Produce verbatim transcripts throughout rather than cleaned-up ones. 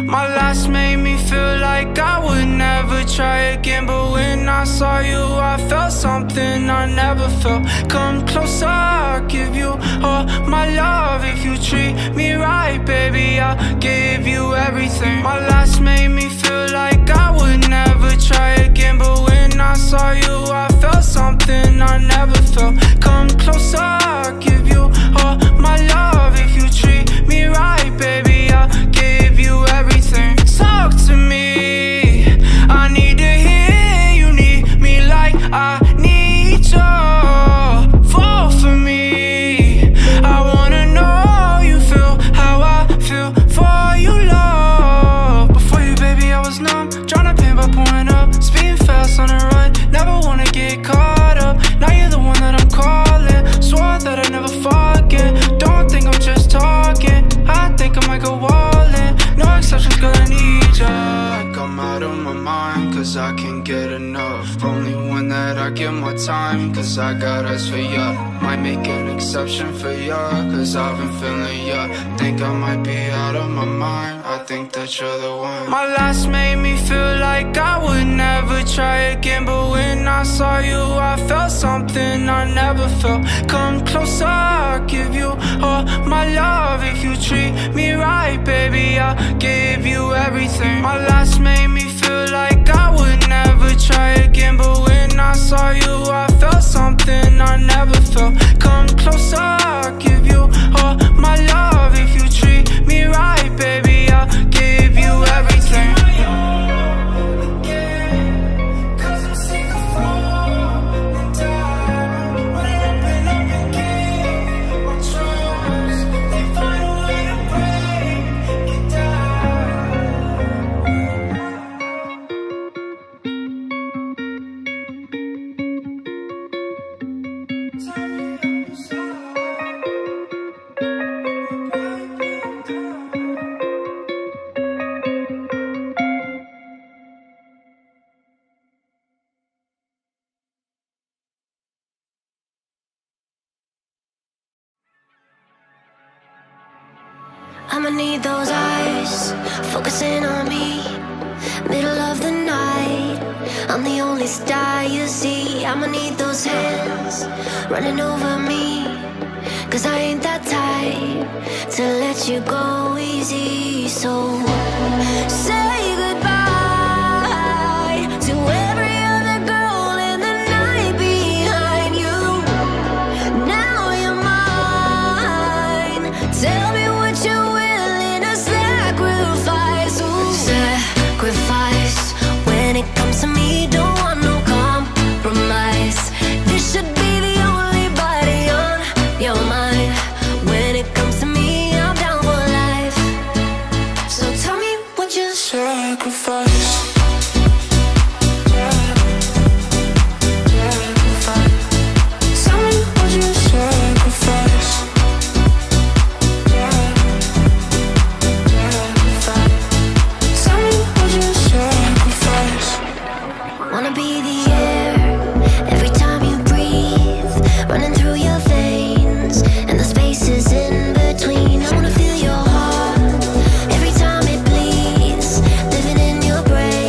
My last made me feel like I would never try again, but when I saw you I felt something I never felt. Come closer, I'll give you all my love. If you treat me right, baby, I'll give you everything. My last made me feel like I would never try again, but when I saw you I felt something I never felt. Come closer, I'll give you all my love. If you treat me right, baby, I'll give you everything. Talk to me, I need to hear you need me like I need you. Fall for me, I wanna know you feel how I feel for you, love. Before you, baby, I was numb, drowning pain by pouring up, speeding fast on the run, never wanna get caught up. Now you're the one that I'm calling, swore that I'd never forget. Don't think I'm just talking, I think I might go all in. No exceptions, girl, I need ya. Like I'm out of my mind, cause I can't get enough. Only one that I give my time, cause I got eyes for ya. Might make an exception for ya, cause I've been feeling ya. Think I might be out of my mind, I think that you're the one. My last made me feel like I would never try again, but when I saw you I felt something I never felt. Come closer, I'll give you all my love. If you treat me right, baby, I'll give you everything. My last made me feel like I would never try again, but when I saw you I felt something I never felt. Come closer, I'll give you all my love. If you treat me right, baby, I'll give you everything. I'ma need those eyes focusing on me. Middle of the night, I'm the only star you see. I'ma need those hands running over me, cause I ain't that type to let you go easy. So say goodbye to every other girl in the night behind you. Now you're mine. Tell me what you're willing to sacrifice. Ooh. Sacrifice. When it comes to me, don't want no compromise. This should be the only body on your mind. When it comes to me, I'm down for life. So tell me what you sacrifice. Tell me what you sacrifice. Tell me what you sacrifice. Wanna be the air every time you breathe, running through your veins and the spaces in between. I wanna feel your heart every time it bleeds, living in your brain.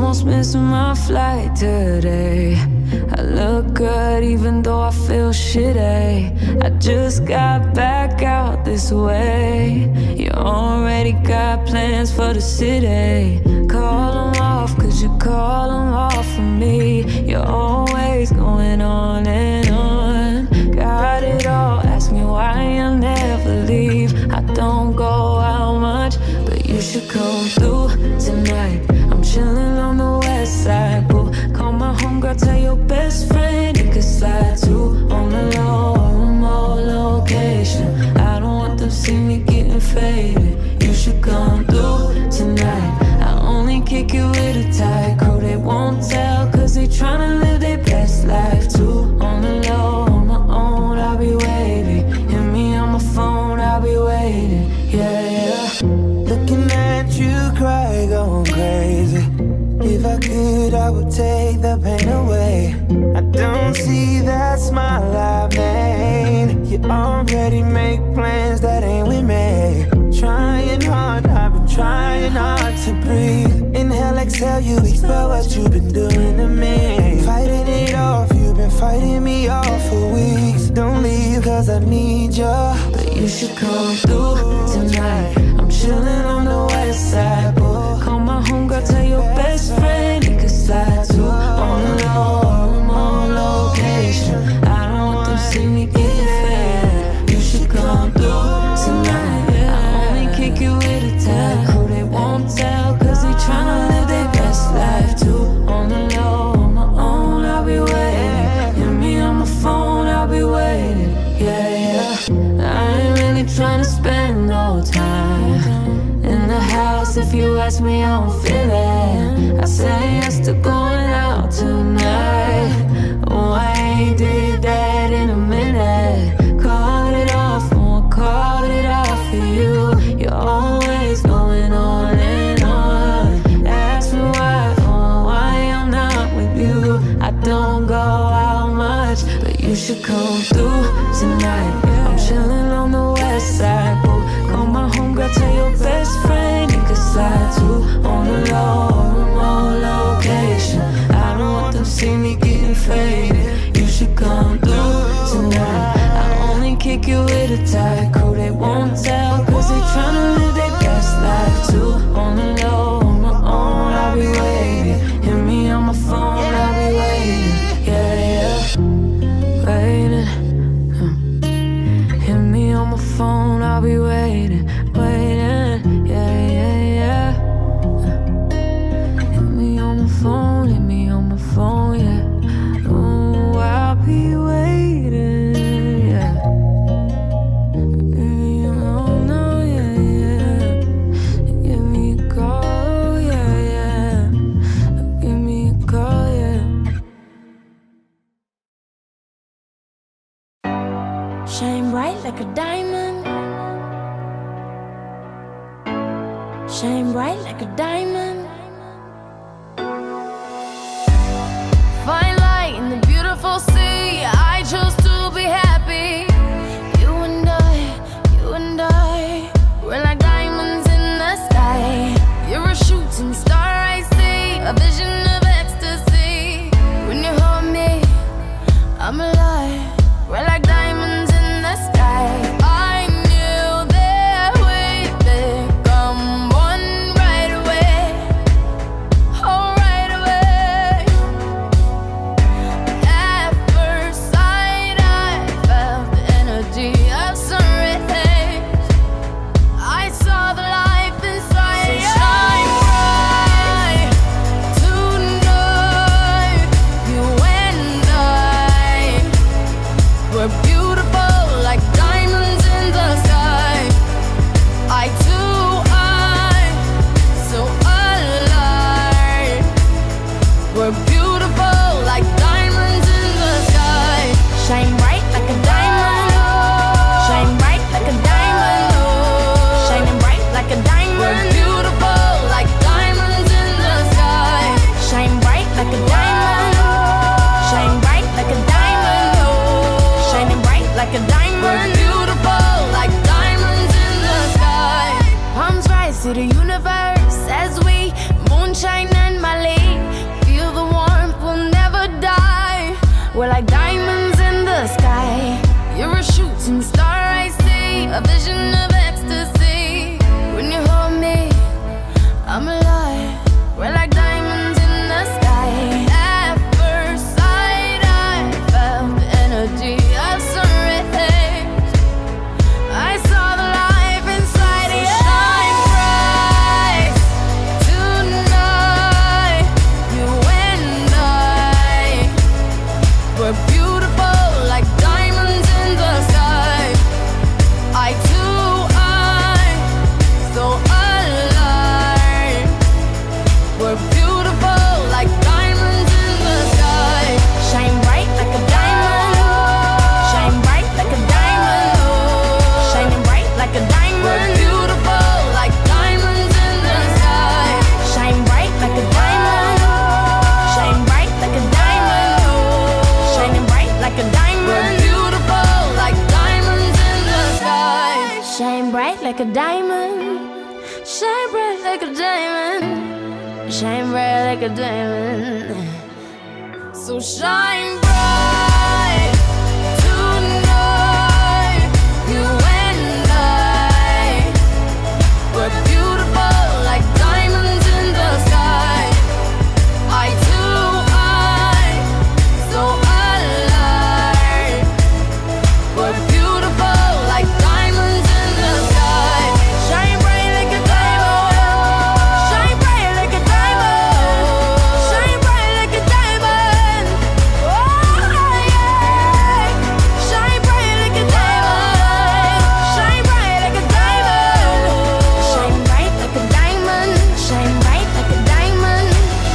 almost missing my flight today. I look good even though I feel shitty. I just got back out this way. You already got plans for the city. Call them off, cause you call them off for me. You're always going on and on. Got it all, ask me why I never leave. I don't go out much, but you should come through tonight. I'm chillin' on the west side, boo. Call my homegirl, tell your best friend he could slide too. On the low, remote location. I don't want them see me getting faded. You should come through tonight. I only kick it with a tight crew. They won't tell, cause they tryna live their best life too. On the low, on my own, I'll be waiting. Hit me on my phone, I'll be waiting. Yeah, yeah. Looking at you cry, going crazy. If I could, I would take the pain away. I don't see that smile I made. You already make plans that ain't with me. Trying hard, I've been trying hard to breathe. Inhale, exhale, you expel what you've been doing to me. Fighting it off, you've been fighting me off for weeks. Don't leave, cause I need you. But you should come through tonight. I'm chillin' on the west side, boo. Call my homegirl, tell your best friend he could slide too. On the low, remote location. I don't want them see me getting fed. You should come through tonight. I only kick you with a tag crew. They won't tell, cause they tryna live their best life too. On the low, on my own, I'll be waiting. Hit me on my phone, I'll be waiting. Yeah, yeah. I ain't really tryna spend no time in the house. If you ask me how I'm feeling, I say yes to going out tonight. Oh, I ain't did that in a minute. Called it off, oh, I called it off for you. You're always going on and on. Ask me why, oh, why I'm not with you. I don't go out much, but you should come through tonight. I'm chillin' on the west side, boo. Call my homegirl, tell your best friend he could slide too. On the low, remote location. I don't want them see me getting faded. You should come through tonight. I only kick you with a tight crew. They won't tell, cause they tryna live their best life too. On the low, on my own, I'll be waiting. Hit me on my phone, I'll be waiting. Yeah, yeah, waiting. Hit me on my phone, I'll be waiting, waiting, yeah, yeah, yeah. Hit me on my phone, hit me on my phone, yeah. Oh, I'll be waiting, yeah. Oh, no, yeah, yeah. Give me a call, yeah, yeah. Give me a call, yeah. Shine bright like a diamond. Shine bright like a diamond. Fine light in the beautiful sea. I chose to be happy. You and I, you and I, we're like diamonds in the sky. You're a shooting star, I see, a vision of ecstasy. When you hold me, I'm alive. We're like diamonds in the sky. I knew that we'd become one right away. Shine bright like a diamond. Shine bright like a diamond. Shine bright like a diamond. So shine bright tonight. You and I, we're beautiful like diamonds in the sky. Eye to eye, so alive. We're beautiful like diamonds in the sky. Shine bright like a diamond. Shine bright like a diamond. Shine bright like a diamond. Oh yeah. Shine bright like a diamond. Shine bright like a diamond. Shine bright like a diamond. Shine bright like a diamond.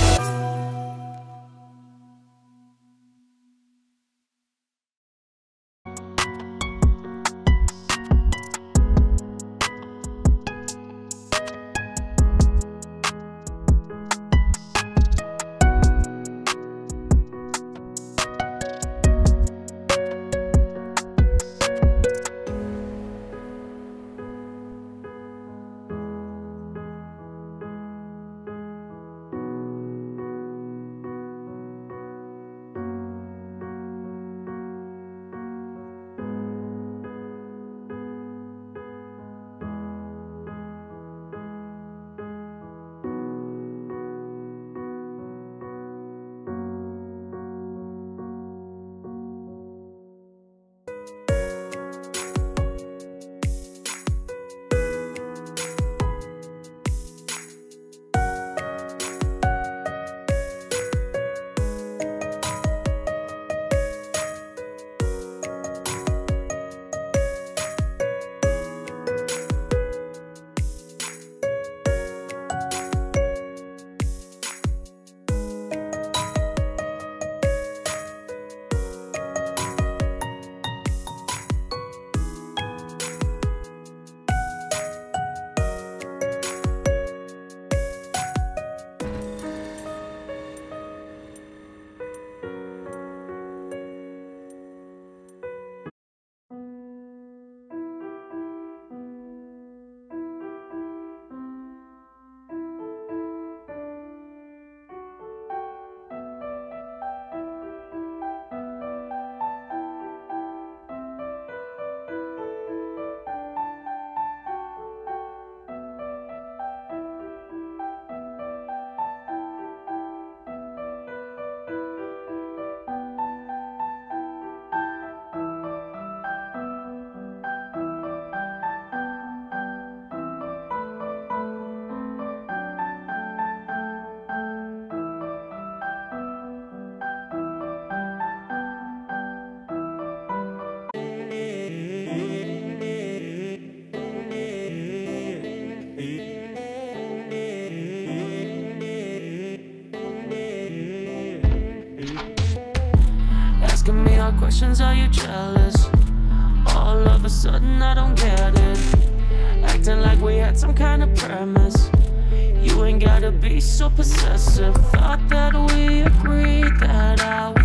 Asking me all questions, are you jealous? All of a sudden I don't get it. Acting like we had some kind of premise. You ain't gotta be so possessive. Thought that we agreed that I